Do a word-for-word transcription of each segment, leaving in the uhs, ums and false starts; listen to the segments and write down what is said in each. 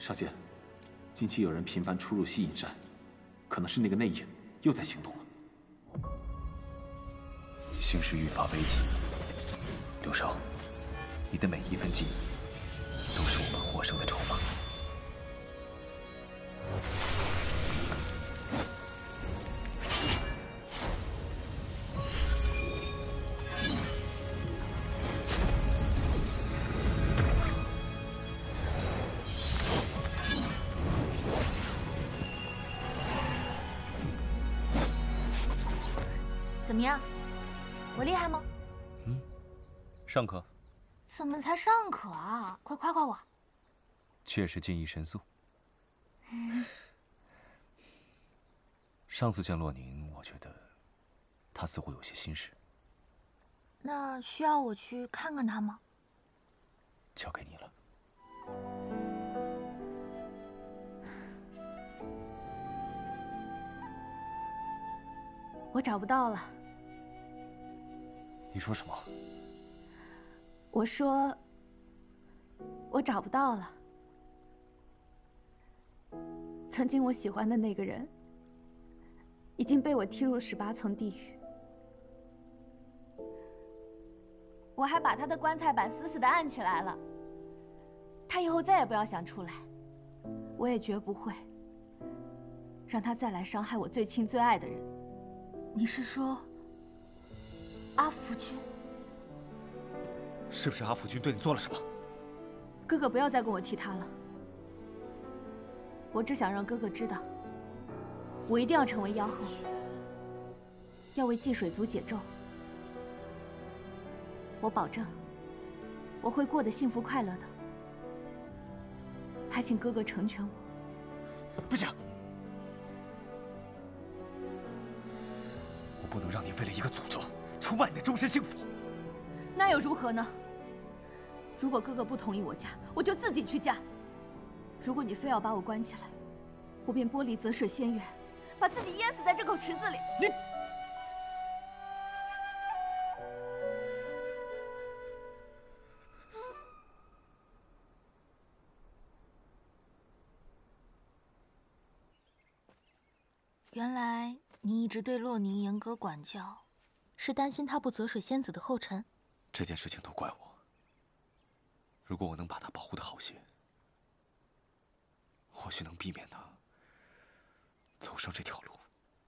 少姐，近期有人频繁出入西隐山，可能是那个内应又在行动了。 形势愈发危急，刘少，你的每一分记忆都是我们获胜的筹码。 怎么样？我厉害吗？ 嗯，尚可。 怎么才尚可啊？快夸夸我！ 确实技艺神速。上次见洛宁，我觉得他似乎有些心事。 那需要我去看看他吗？ 交给你了。 我找不到了。 你说什么？ 我说，我找不到了。曾经我喜欢的那个人，已经被我踢入十八层地狱。我还把他的棺材板死死地按起来了。他以后再也不要想出来，我也绝不会让他再来伤害我最亲最爱的人。你是说，阿福君？ 是不是阿福君对你做了什么？ 哥哥，不要再跟我提他了。我只想让哥哥知道，我一定要成为妖后，要为祭水族解咒。我保证，我会过得幸福快乐的。还请哥哥成全我。 不行，我不能让你为了一个诅咒出卖你的终身幸福。 那又如何呢？如果哥哥不同意我嫁，我就自己去嫁。如果你非要把我关起来，我便剥离泽水仙缘，把自己淹死在这口池子里。 你， 原来你一直对洛宁严格管教，是担心他步泽水仙子的后尘。 这件事情都怪我。如果我能把他保护得好些，或许能避免他走上这条路，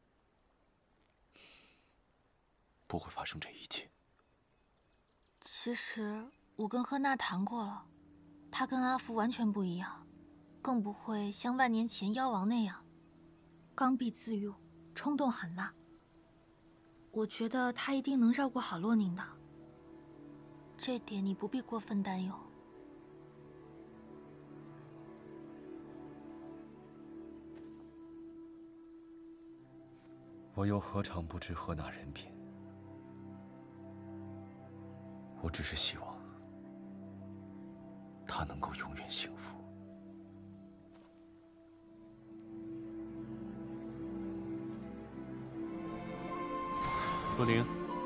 不会发生这一切。 其实我跟赫娜谈过了，他跟阿福完全不一样，更不会像万年前妖王那样刚愎自用、冲动狠辣。我觉得他一定能照顾好洛宁的，这点你不必过分担忧。 我又何尝不知赫娜人品？我只是希望她能够永远幸福。洛宁，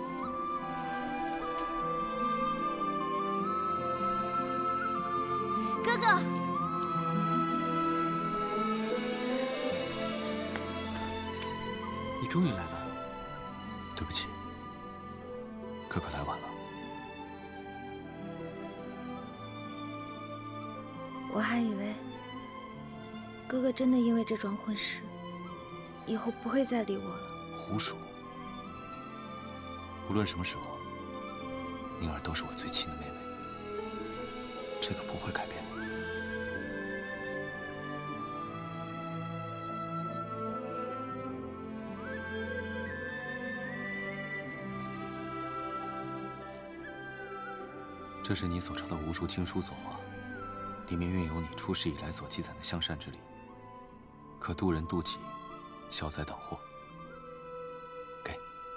哥哥。 你终于来了。 对不起，哥哥来晚了。 我还以为哥哥真的因为这桩婚事，以后不会再理我了。 胡说！无论什么时候，宁儿都是我最亲的妹妹，这个不会改变的。这是你所抄的无数经书所化，里面蕴有你出世以来所积攒的向善之力，可渡人渡己，消灾挡祸。给。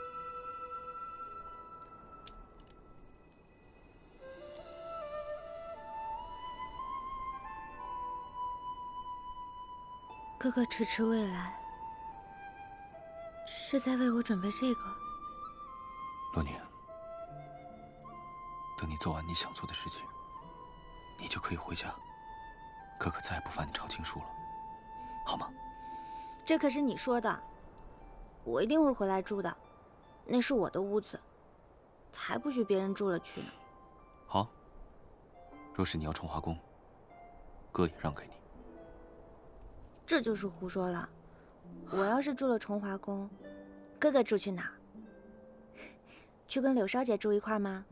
哥哥迟迟未来，是在为我准备这个？ 洛宁，等你做完你想做的事情，你就可以回家， 哥哥再也不烦你抄情书了，好吗？ 这可是你说的，我一定会回来住的，那是我的屋子，才不许别人住了去呢。 好，若是你要崇华宫，哥也让给你。 这就是胡说了。我要是住了崇华宫，哥哥住去哪儿？去跟柳少姐住一块吗？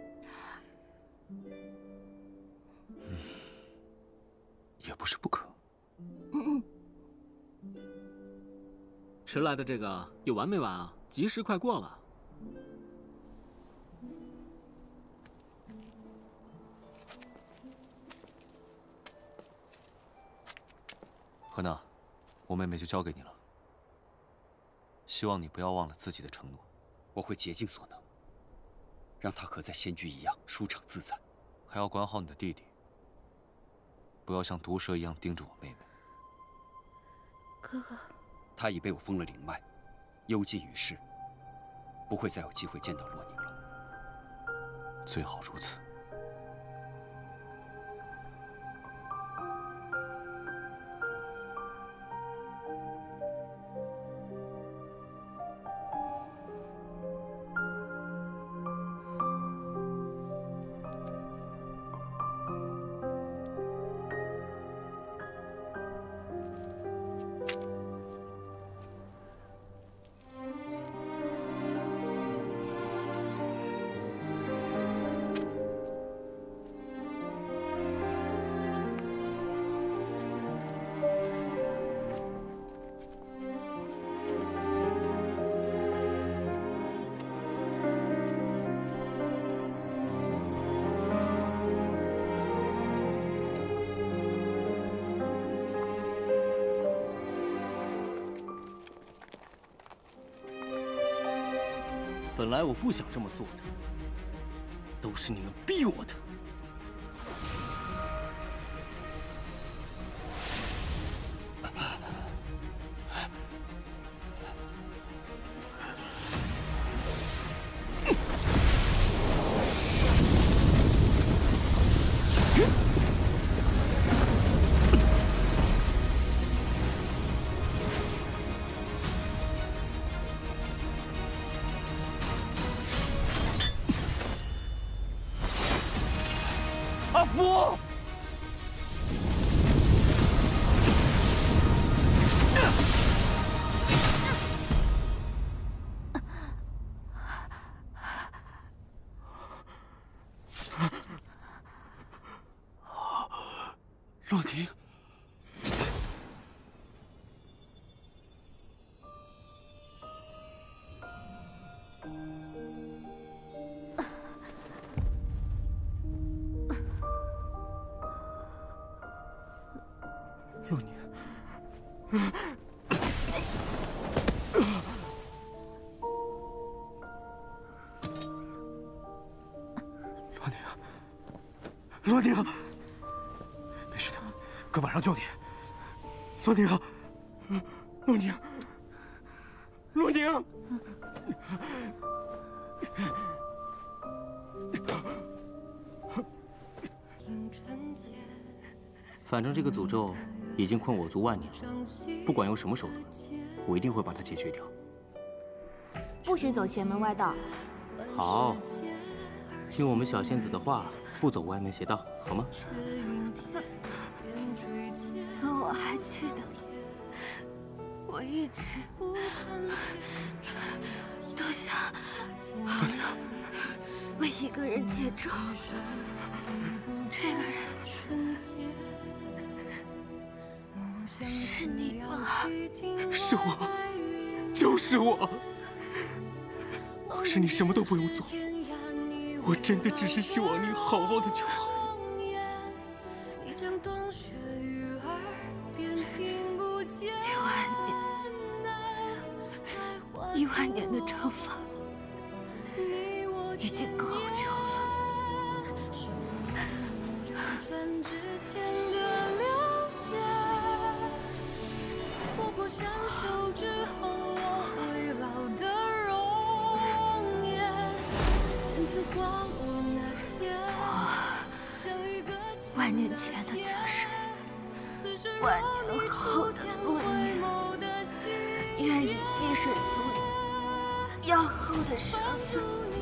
嗯，也不是不可。 嗯嗯。迟来的这个有完没完啊？吉时快过了。 何娜，我妹妹就交给你了。希望你不要忘了自己的承诺。 我会竭尽所能，让她和在仙居一样舒畅自在。 还要管好你的弟弟，不要像毒蛇一样盯着我妹妹。 哥哥， 他已被我封了灵脉，幽禁于世，不会再有机会见到洛宁了。 最好如此。 本来我不想这么做的，都是你们逼我的。阿福！洛宁，洛宁，洛宁，洛宁，没事的，哥马上救你。洛宁，洛宁，洛宁。反正这个诅咒已经困我族万年了，不管用什么手段，我一定会把它解决掉。 不许走邪门歪道。 好，听我们小仙子的话，不走歪门邪道，好吗？ 可我还记得，我一直都想为一个人解咒。这个人是你吗？ 是我，就是我。可是你什么都不用做，我真的只是希望你好好的就好。 一万年，一万年的惩罚已经够久了。我万年前的测试万年后的洛宁，愿以济水族妖后的身份，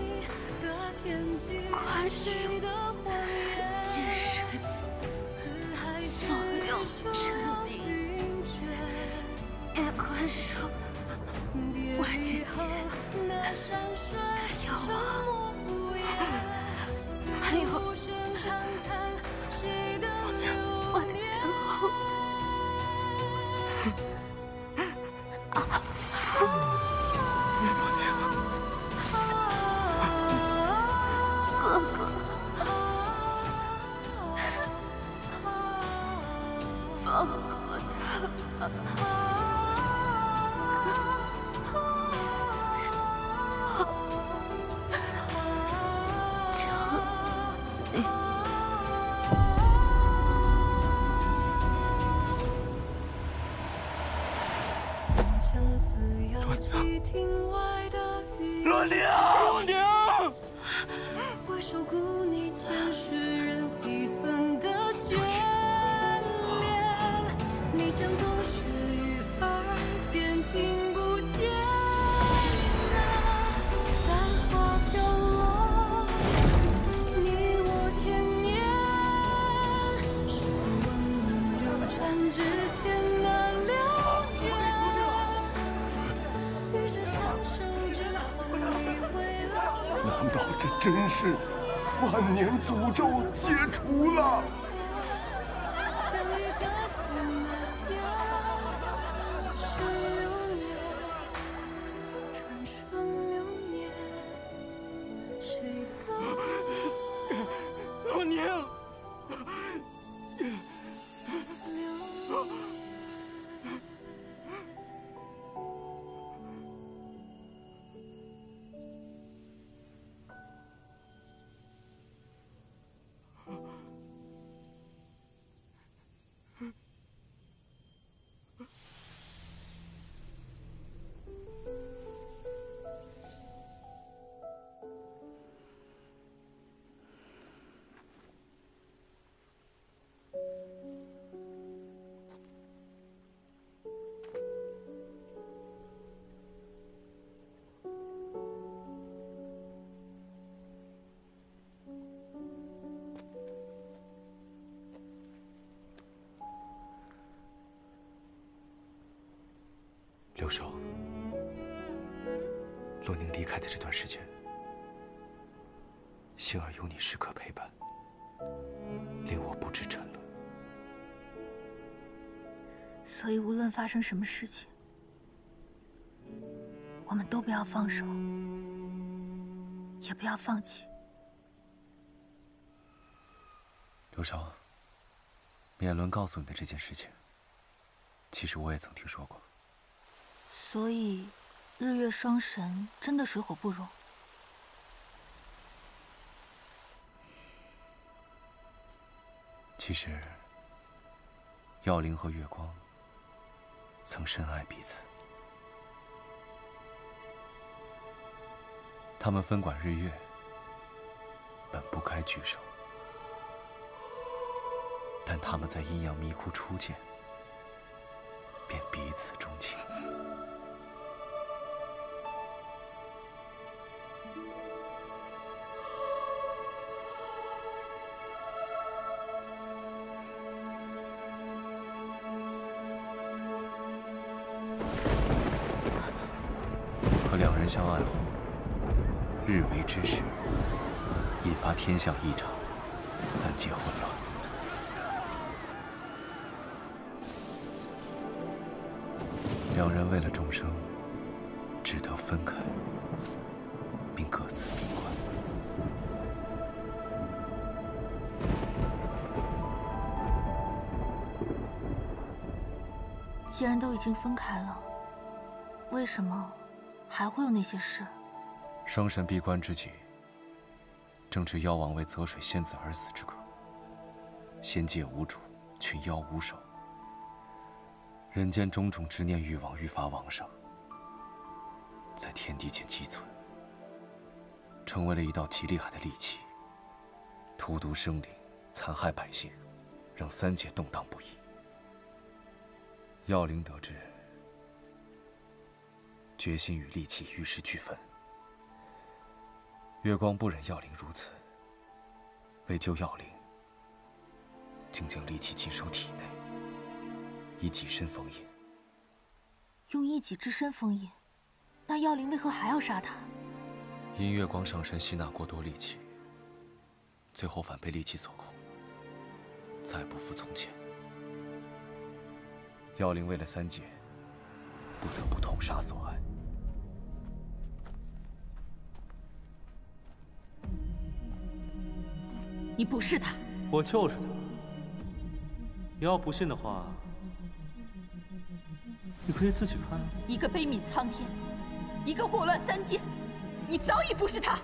宽恕济世子所有臣民，也宽恕万年前的妖王，还有万年后。 放过他！求你！ 洛宁，洛宁， 我守护你前世人遗存的眷恋，你将冬雪于耳边听不见啊，繁华飘落，你我千年，世间万物流转之前的了解，余生相守之后你会老的。 难道这真是万年诅咒解除了？洛宁， 六少，洛宁离开的这段时间，幸而有你时刻陪伴，令我不知沉沦。 所以无论发生什么事情，我们都不要放手，也不要放弃。 刘少，冕伦告诉你的这件事情，其实我也曾听说过。 所以，日月双神真的水火不容。 其实，耀灵和月光曾深爱彼此，他们分管日月，本不该聚首，但他们在阴阳迷窟初见，便彼此钟情。 可两人相爱后，日为之势，引发天象异常，三界混乱。两人为了众生，只得分开，并各自闭关。 既然都已经分开了，为什么还会有那些事？ 双神闭关之际，正值妖王为泽水仙子而死之刻，仙界无主，群妖无首，人间种种执念欲望愈发旺盛，在天地间积存，成为了一道极厉害的利器，荼毒生灵，残害百姓，让三界动荡不已。 药灵得知，决心与戾气玉石俱焚。月光不忍药灵如此，为救药灵，竟将戾气尽收体内，以己身封印。 用一己之身封印，那药灵为何还要杀他？ 因月光上身吸纳过多戾气，最后反被戾气所控，再不复从前。药灵为了三界，不得不痛杀所爱。 你不是他， 我就是他。你要不信的话，你可以自己看啊。 一个悲悯苍天，一个祸乱三界，你早已不是他。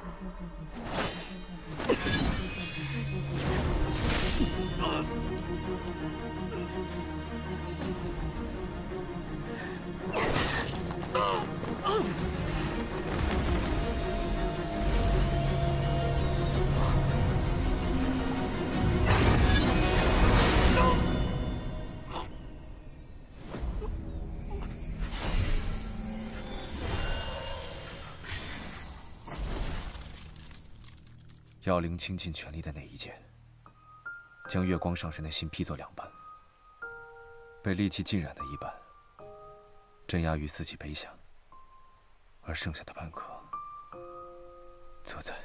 药灵倾尽全力的那一剑，将月光上身的心劈作两半，被戾气浸染的一半，镇压于自己碑下，而剩下的半颗，则在……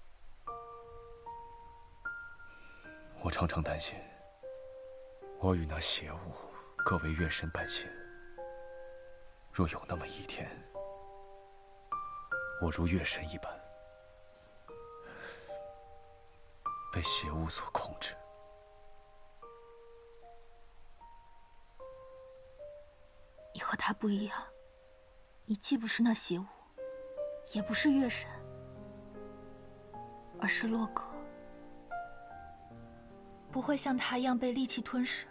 我常常担心，我与那邪物各为月神半仙。若有那么一天，我如月神一般，被邪物所控制。 你和他不一样，你既不是那邪物，也不是月神，而是洛格，不会像他一样被戾气吞噬。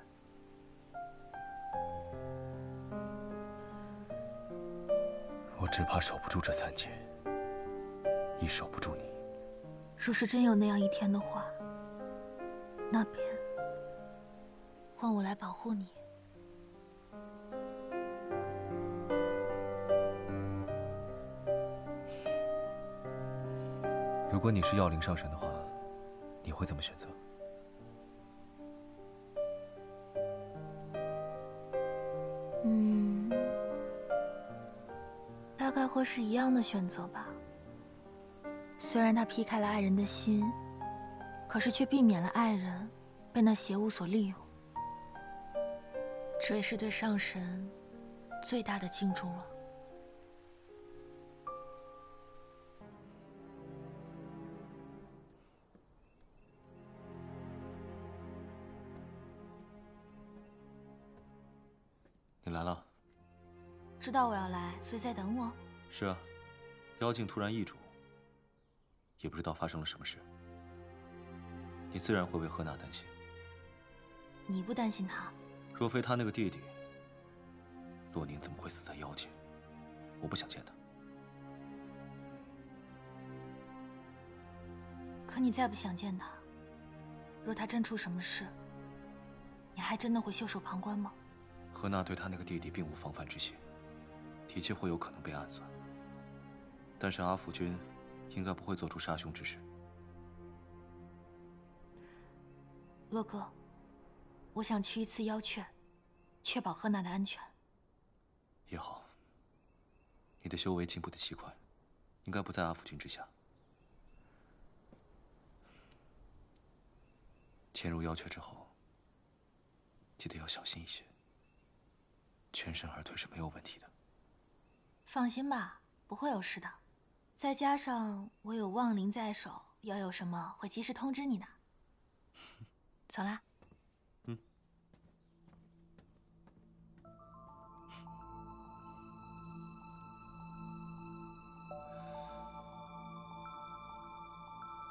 我只怕守不住这三界，亦守不住你。 若是真有那样一天的话，那便换我来保护你。 如果你是药灵上神的话，你会怎么选择？ 嗯，大概会是一样的选择吧。虽然他劈开了爱人的心，可是却避免了爱人被那邪物所利用。这也是对上神最大的敬重了。 你来了。 知道我要来，所以在等我。 是啊，妖境突然易主，也不知道发生了什么事。你自然会为赫娜担心。 你不担心他？ 若非他那个弟弟，洛宁怎么会死在妖界？我不想见他。 可你再不想见他，若他真出什么事，你还真的会袖手旁观吗？ 赫娜对他那个弟弟并无防范之心，的确会有可能被暗算。但是阿福君应该不会做出杀兄之事。 洛哥，我想去一次妖雀，确保赫娜的安全。 也好，你的修为进步的奇快，应该不在阿福君之下。潜入妖雀之后，记得要小心一些。全身而退是没有问题的。 放心吧，不会有事的。再加上我有望灵在手，要有什么会及时通知你的。走啦。